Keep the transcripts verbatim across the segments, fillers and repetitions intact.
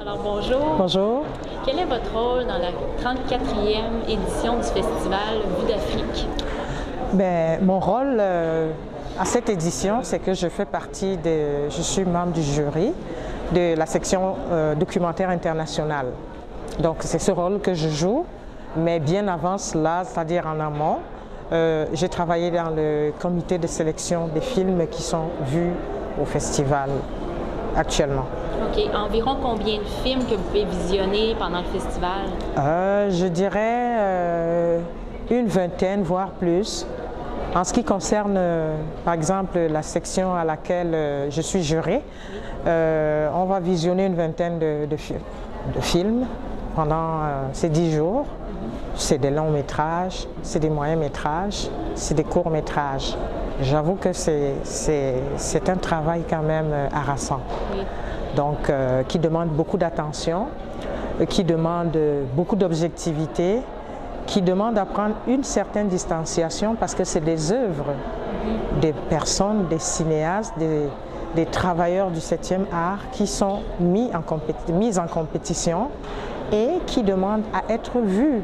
Alors bonjour. Bonjour. Quel est votre rôle dans la trente-quatrième édition du festival Vue d'Afrique? Ben, mon rôle euh, à cette édition, c'est que je fais partie de, je suis membre du jury de la section euh, documentaire international. Donc c'est ce rôle que je joue, mais bien avant cela, c'est-à-dire en amont, euh, j'ai travaillé dans le comité de sélection des films qui sont vus au festival actuellement. OK. Environ combien de films que vous pouvez visionner pendant le festival? Euh, je dirais euh, une vingtaine, voire plus. En ce qui concerne, euh, par exemple, la section à laquelle euh, je suis jurée, euh, on va visionner une vingtaine de, de, fi de films pendant euh, ces dix jours. C'est des longs métrages, c'est des moyens métrages, c'est des courts métrages. J'avoue que c'est un travail quand même euh, harassant. Oui. Donc, euh, qui demande beaucoup d'attention, euh, qui demande beaucoup d'objectivité, qui demande à prendre une certaine distanciation parce que c'est des œuvres mm-hmm. des personnes, des cinéastes, des, des travailleurs du septième art qui sont mis en mises en compétition et qui demandent à être vus,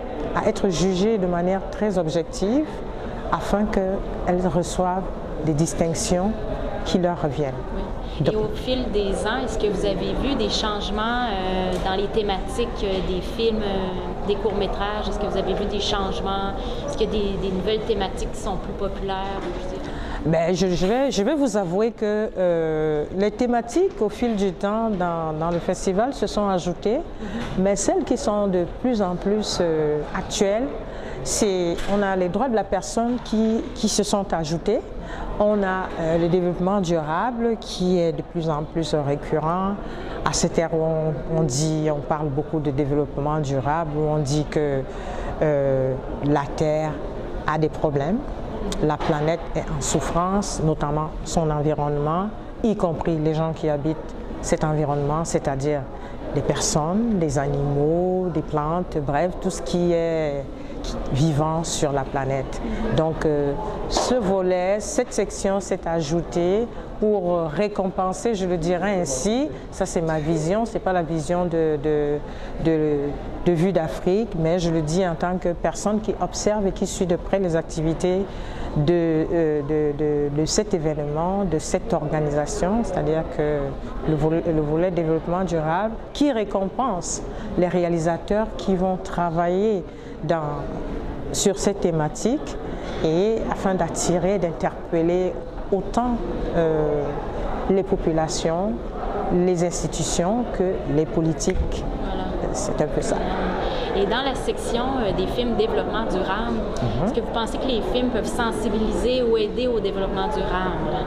à être jugées de manière très objective afin qu'elles reçoivent des distinctions qui leur reviennent. Oui. Et au fil des ans, est-ce que vous avez vu des changements euh, dans les thématiques euh, des films, euh, des courts-métrages? Est-ce que vous avez vu des changements? Est-ce qu'il y a des, des nouvelles thématiques qui sont plus populaires? Ben, je, je, vais, je vais vous avouer que euh, les thématiques au fil du temps dans, dans le festival se sont ajoutées, mm-hmm. mais celles qui sont de plus en plus euh, actuelles, c'est on a les droits de la personne qui, qui se sont ajoutés. On a euh, le développement durable qui est de plus en plus récurrent. À cette ère où on, on dit, on parle beaucoup de développement durable, où on dit que euh, la Terre a des problèmes, la planète est en souffrance, notamment son environnement, y compris les gens qui habitent cet environnement, c'est-à-dire des personnes, des animaux, des plantes, bref, tout ce qui est vivant sur la planète. Donc euh, ce volet, cette section s'est ajoutée pour récompenser, je le dirais ainsi, ça c'est ma vision, c'est pas la vision de, de, de, de Vue d'Afrique, mais je le dis en tant que personne qui observe et qui suit de près les activités de, euh, de, de, de cet événement, de cette organisation, c'est-à-dire que le volet, le volet développement durable qui récompense les réalisateurs qui vont travailler Dans, sur cette thématique et afin d'attirer, d'interpeller autant euh, les populations, les institutions que les politiques. Voilà. C'est un peu ça. Et dans la section euh, des films développement durable, mm-hmm. est-ce que vous pensez que les films peuvent sensibiliser ou aider au développement durable?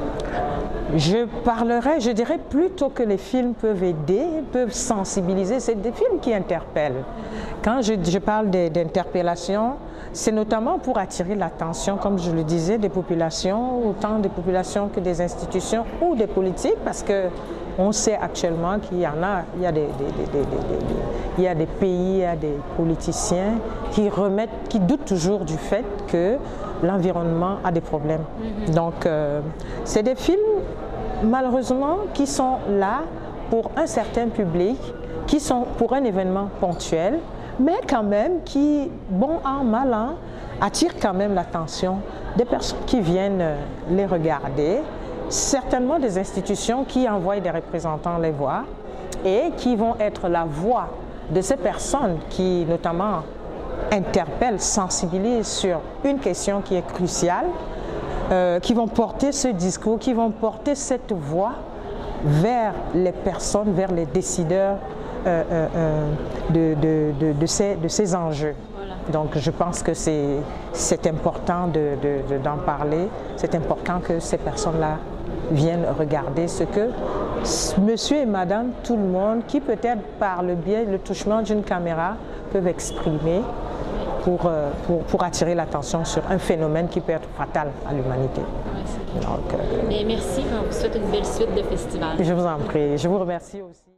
Je parlerais, je dirais plutôt que les films peuvent aider, peuvent sensibiliser. C'est des films qui interpellent. Quand je, je parle d'interpellation, c'est notamment pour attirer l'attention, comme je le disais, des populations, autant des populations que des institutions ou des politiques, parce que on sait actuellement qu'il y en a, il y a des, des, des, des, des, des, il y a des pays, il y a des politiciens qui remettent, qui doutent toujours du fait que l'environnement a des problèmes. Mm-hmm. Donc, euh, c'est des films, malheureusement, qui sont là pour un certain public, qui sont pour un événement ponctuel, mais quand même qui, bon an, mal an, attirent quand même l'attention des personnes qui viennent les regarder, certainement des institutions qui envoient des représentants les voir et qui vont être la voix de ces personnes qui, notamment, interpellent, sensibilisent sur une question qui est cruciale, euh, qui vont porter ce discours, qui vont porter cette voix vers les personnes, vers les décideurs euh, euh, de, de, de, de, ces, de ces enjeux. Voilà. Donc je pense que c'est important de, de, de, d'en parler, c'est important que ces personnes-là viennent regarder ce que monsieur et madame, tout le monde, qui peut-être par le biais, le touchement d'une caméra, peuvent exprimer pour, euh, pour, pour attirer l'attention sur un phénomène qui peut être fatal à l'humanité. Ouais, euh... merci, on vous souhaite une belle suite de festival. Je vous en prie, je vous remercie aussi.